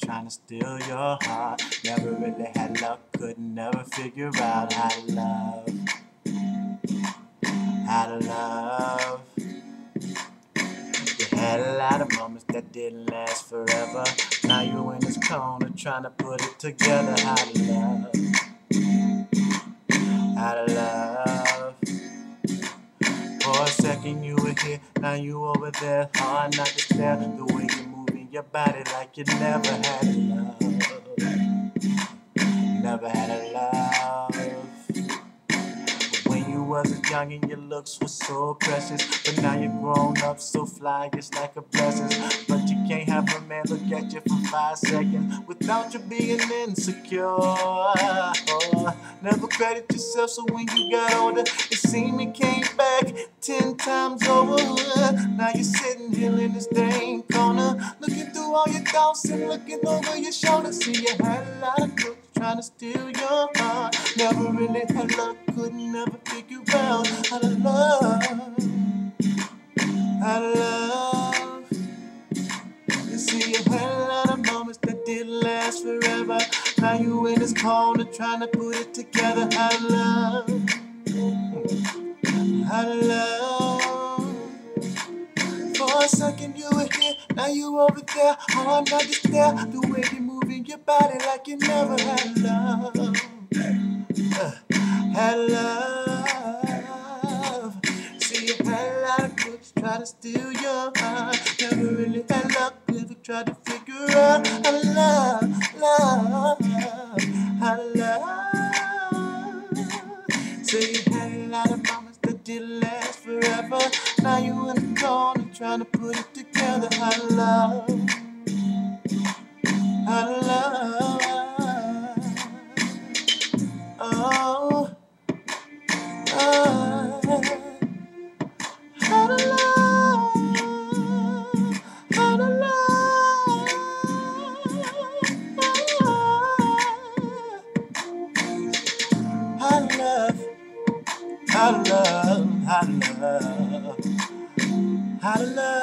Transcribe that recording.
trying to steal your heart. Never really had luck, could never figure out how to love. How to love. You had a lot of moments that didn't last forever. Now you in this corner trying to put it together. How to love. How to love. For a second you were here, now you over there. Hard not to stare, the way you're moving your body like you never had a love. Never had a love. When you wasn't young and your looks were so precious, but now you're grown up so fly, it's like a blessing. But you can't have a man look at you for 5 seconds without you being insecure. Oh, never credit yourself, so when you got older, it seemed it came back 10 times over. Now you're sitting here in this dang corner, looking through all your thoughts and looking over your shoulder. See, you had a lot of crooks trying to steal your heart. Never really had luck, couldn't never figure out how to love. How to love. You see, you had a lot of moments that didn't last forever. Now you in this corner trying to put it together. How to love. How to love. For a second you were here, now you over there. Oh, I'm not just there. The way you're moving your body like you never had love. Had love. See, you had a lot of crooks try to steal your heart. Never really had luck, never tried to figure out how to love. How to love. So you had a lot of moments that didn't last forever. Now you in the corner trying to put it together. How to love. How to love. Oh. How to love. How to love. How to love. How to love. How to love. How to love.